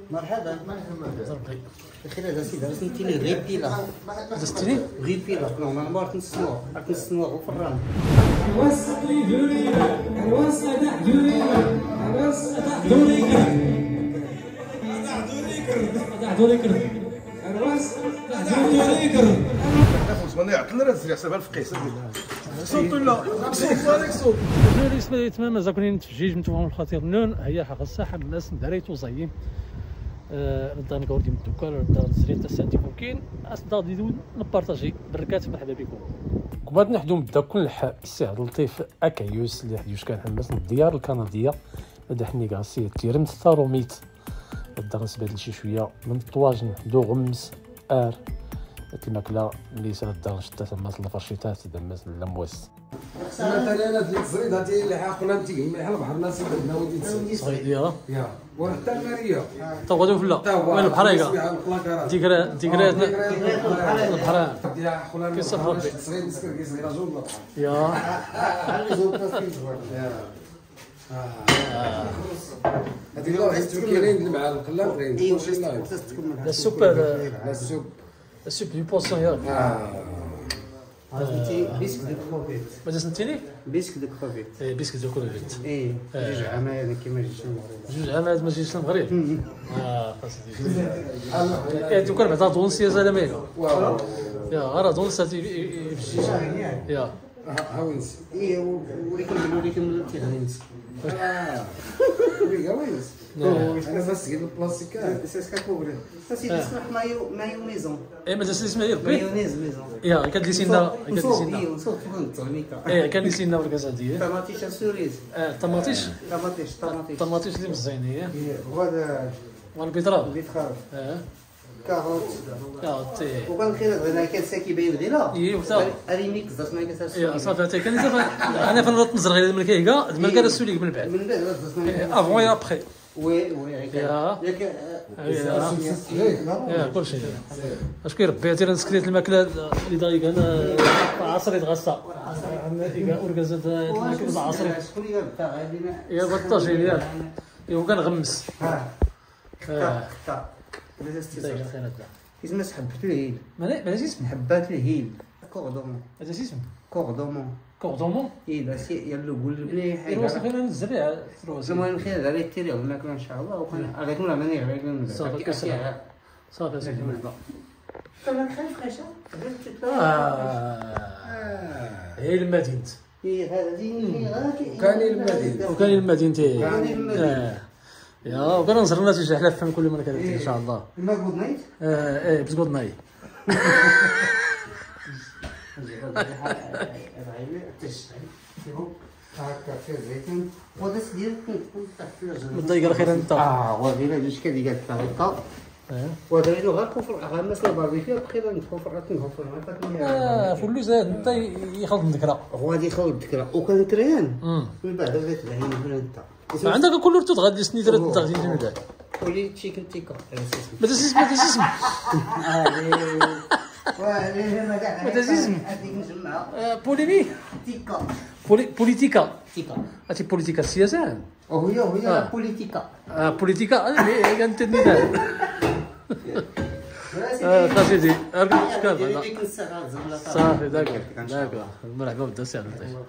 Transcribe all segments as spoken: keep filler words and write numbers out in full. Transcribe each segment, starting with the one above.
مرحبا. بخير هذا سيدي رسمتيني غير بيلا. رسمتيني غير بيلا. نورمالمون راك نسنوها راك نسنوها غير في الران. وصلي دوري وصلت دوري وصلت دوري دوري دوري وانا يعطينا راه الزريعه حسابها الفقيسه صوت ولا صوت عليك صوت بالنسبه لي مازال كاين تفجيج متوهم الخطير نون هي حق الساحه الناس دريتو زين نضان كوردي من الدكان نضان زريت تسانتي ممكن اصدار ديدو نبارطاجي بركات مرحبا بكم قبل نحدو نبدا كل السعد لطيف اكايوس اللي حد يوش كان حماس من الديار الكنديه هذا حني كاسي تيرمت ثاروميت الدرس بدل شي شويه من الطواجن دو غمس ار كما كلا اللي سال الدار شتا تما الفرشيتات دمات اللمواس مثلا هاد الزريد هادي اللي حاقنا نتي مليح البحر الناس بدنا ودي صغير يا يا وحتى الماريه تا غادي فلا وين البحر هكا ديكرا ديكرا البحر يا خونا كيصف ربي صغير مسكين صغير جوج البحر يا هذيك لو عيطتو كاينين مع القلاب غير ايوا لا السوب السوق السوب دو بورسيون ياك عرفتي بيسك دو كروفيت. ماذا سنتيني بيسك دو كروفيت. اي بيسك دو كروفيت ايه جوج عمايل كيما جيت المغرب. جوج عامات ما جيتش المغرب اه قصدي ايه دوك بعدا تونسيه زعما واو يا راه تونس هاتي في يا ها وينس ايه ولكن ولكن تيغنينس. اه ويا وينس انا بس قلت البلاستيكات سي كوبري سي تسمح مايو مايو ميزون. ايه ماذا اسمها هي مايونيز ميزون. يا كان لي سينا كان لي سينا نصوص فهمت الميكا. ايه كان لي سينا بالكازاديه طماطيش سوريز. اه طماطيش طماطيش طماطيش طماطيش اللي مزينين وهذا والبيضراب البيتخاف اه كاروت اه تي وكان خير هذا كان ساكي باين غير اي وتا ريميكس درت ما كتاش يا صافي كان انا فين رات نزر غير من كيكا ما كان السوليك من بعد من بعد درت افون يا ابخي وي وي يا ياك يا كل شيء اش كيربي تيرا نسكريت الماكله اللي دايك انا عصري تغصى عندنا اورغازات الماكله العصري شكون اللي بقى غادي يا بطاجين ياك ايوا كنغمس ها اه تا لازم داير تستعمل خير اسمها حبة الهيل هذا ماذا اسمه حبات الهيل كوردومون هذا اسمه كوردومون كوردومون اي لا سي يلا قول بلي حاجه يروس خير نزرع تروس المهم خير على التيري الماكله ان شاء الله وكان هذاك ولا ماني غير صافي كسر صافي صافي كمان خايف خايشه اه هي المدينه اي هذه كان المدينه وكان المدينه كان المدينه يا وكان نصرنا شي حلف فهم كل ما كانت ان شاء الله ما جود نايت اه ايه بس جود نايت هكا في الزيتون وداس ديال مضايق خير انت اه وغير جوج كدي قالت الطريقه وهذا غير غير كفر غمس الباربيكيو بخير نكفر نكفر اه فلوس انت يخلط الذكرى هو غادي يخلط الذكرى وكان كريان من بعد غادي تبعين انت عندك كل رتو غادي سنيت راه تغدي من بعد ولي تشيكن تيكا ما تسيس ما تسيس ما تزيزم. هذيك نجمعها بوليمي تيكا بوليتيكا تيكا هاتي بوليتيكا السياسه وهي وهي بوليتيكا اه بوليتيكا كانت تدير اه خاصيتي ارجع شكون صافي داك داك مرحبا بدا السي عبد اللطيف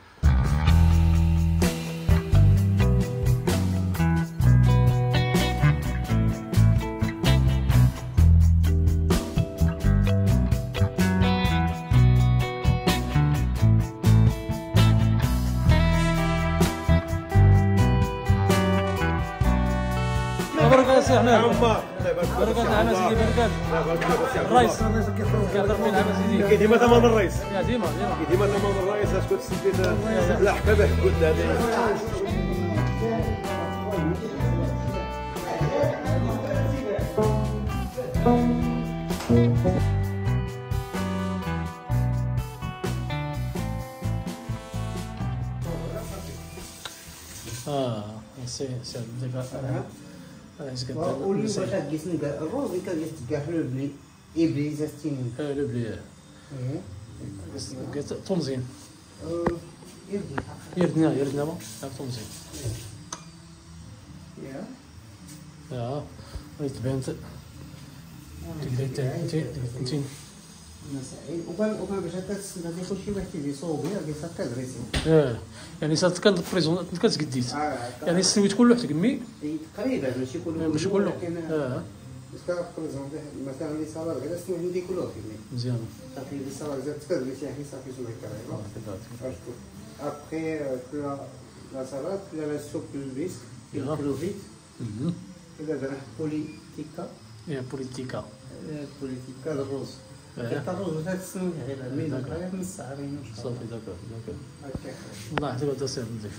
بركات سي احمد بركات نعم سيدي بركات الرئيس كيهضر فين نعم سيدي ديما ثمن الرئيس يا ديما ديما ديما ثمن الرئيس اسكو تسديت الحكا به قلت هذه اه سي سي دابا واللي باش كيسن كاع الروز كان كاع لو بلي ابلي زاستين اه لو بلي ايه تونزين يردنا يردنا ما تونزين يا يا تبان تقدر انت انت وكان وكان باش تسنى هذه كلشي واحد تيجي يصوب غير كيصير تدريسي. اه يعني صارت كانت بريزون كتقديت يعني سويت كله حتى كمي تقريبا ماشي كله ماشي كله اه بس بريزون مثلا اللي صار غير سنو عندي كله كمي مزيان صافي اللي صار زاد تدريسي يعني صافي شنو كاري ابخي كلا لا سالاد كلا لا سوب بالبيس كيلو فيت كذا درنا بوليتيكا يا بوليتيكا بوليتيكا الروز حتى الروز هاد السنه غير الميزه غير من الساعرين صافي داكور داكور الله يحفظك هذا سير نضيف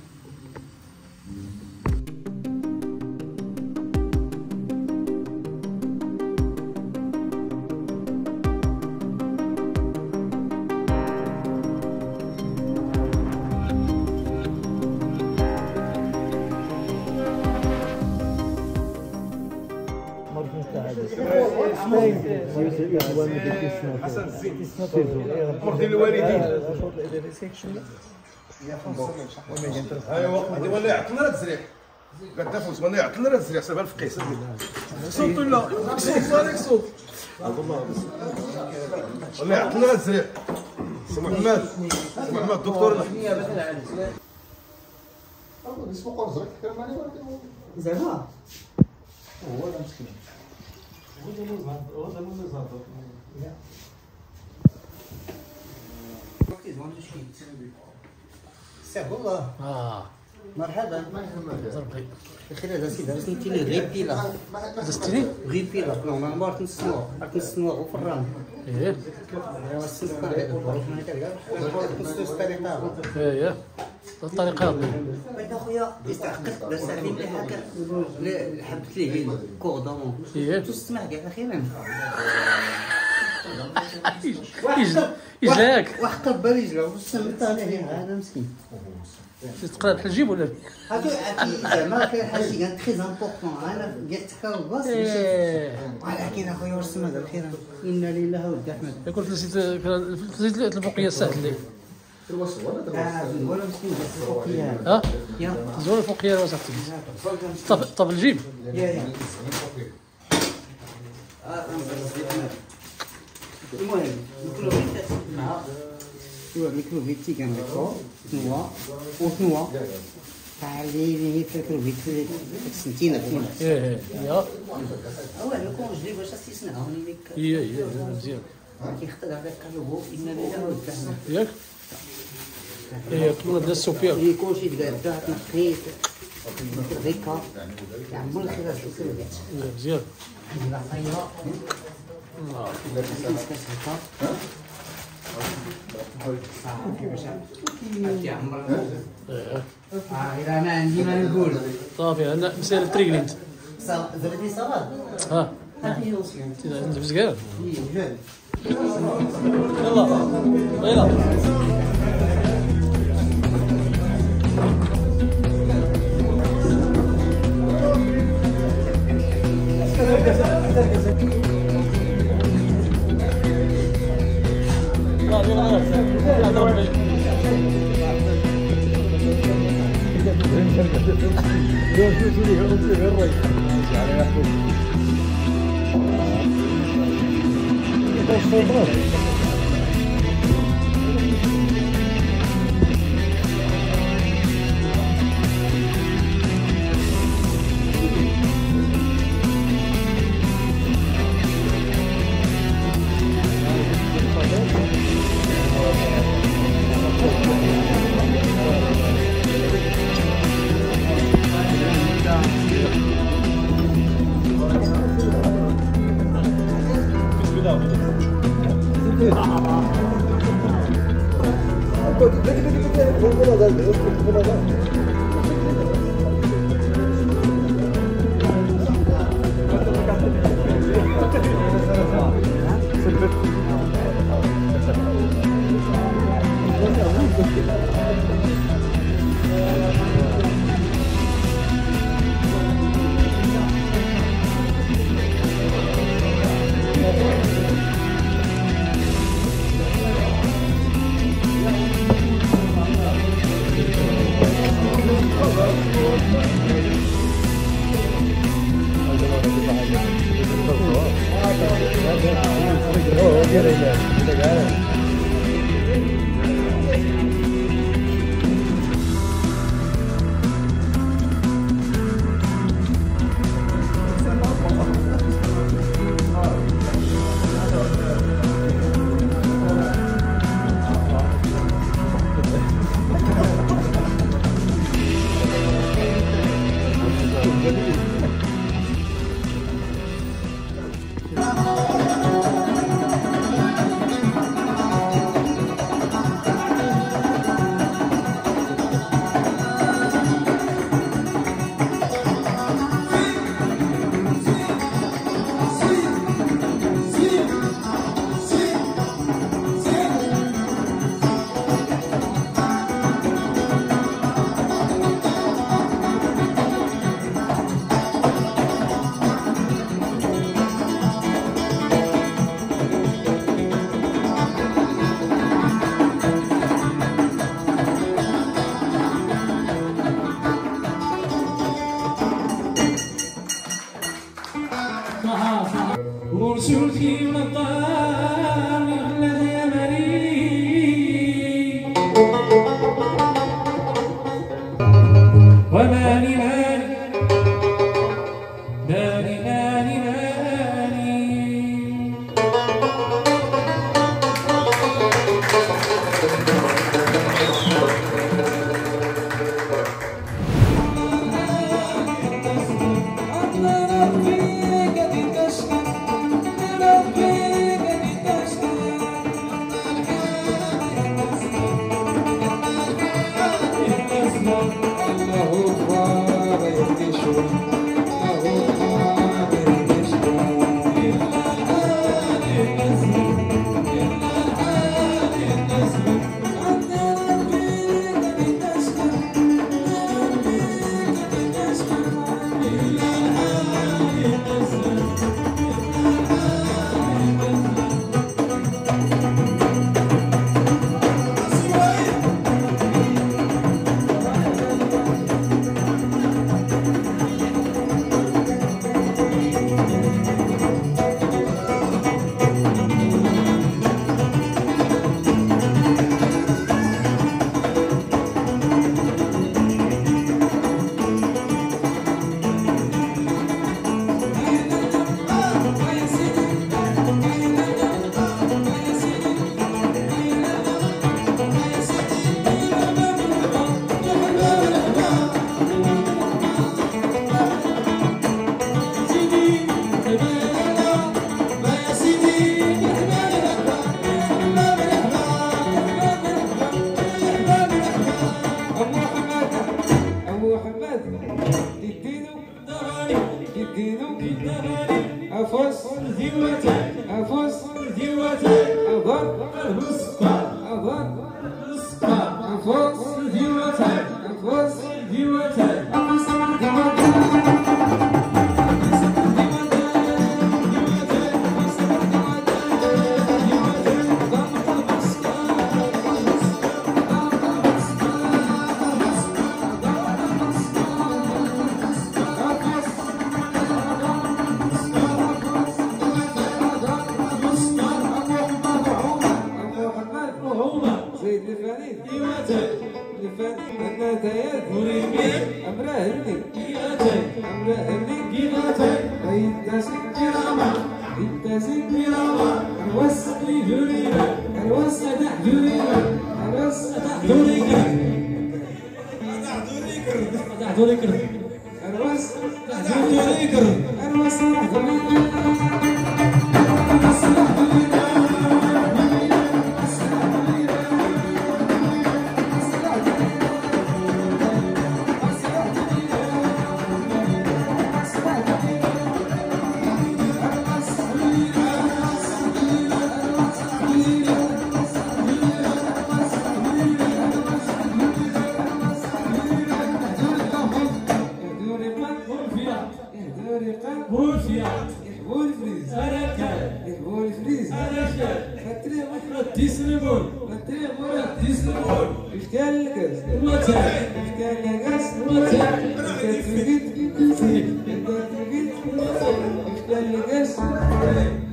حسن الزين مرضي الوالدين ايوا هذه ولا يعطلنا هذا الزريح قد فوز ولا يعطلنا هذا الزريح سبب الفقيس صوت ولا صوت صارك صوت ولا يعطلنا هذا الزريح سي محمد سي محمد الدكتور اسمه قرصك كلام عليه زعما هو لا مسكين سهل والله اه مرحبا زربي بخير هذا سيدي رسمتي لي غير بيلا دزتيني غير بيلا نورمال ما عرفت نسنوا عرفت نسنوا وفي الرام ايه ايوا السنسكار هذا الظروف ما كنلقى نسنوا الطريقه ايه الطريقه بعد اخويا استعقلت درت عليه امتحان حبت ليه كوردون ايه تسمع كاع اخيرا يجلاك واحد قبل يجلا وسميت عليه هذا مسكين تقرا بحال الجيب ولا هاكا زعما كاين حاجه كان تري امبورطون انا قلت حكا الباص ولكن اخويا واش سما دابا خيرا انا لله ولد احمد يكون نسيت نسيت الفوقيه السهل اللي ولا مسكين بس الفوقيه ها يا زول الفوقيه وصافي طب طب الجيب يا يا المهم الكلوفيت مع ايوا الكلوفيت تي كان هكا تنوا وتنوا تاع لي لي في الكلوفيت في السنتينه فينا ايه ايه يا هو الكونجلي باش تسنعوني ليك ايه ايه مزيان كيخطر هذاك الكالو ان لا هو الفهم ياك ايه كنا بدا السوفيا اللي كلشي تقاد تنقيت هكا يعمر الخير الكلوفيت مزيان لا خيرا ايه انا عندي ما نقول صافي انا مسير التريكلينت زرتي صلاه ها هذه وصيان انت مزكار جاد يلا يلا Thank you. دينو أفوس ديواتي أفوس ديواتي أضر السكر أضر السكر أفوس ديواتي أفوس ديواتي أفوس ديواتي Yes.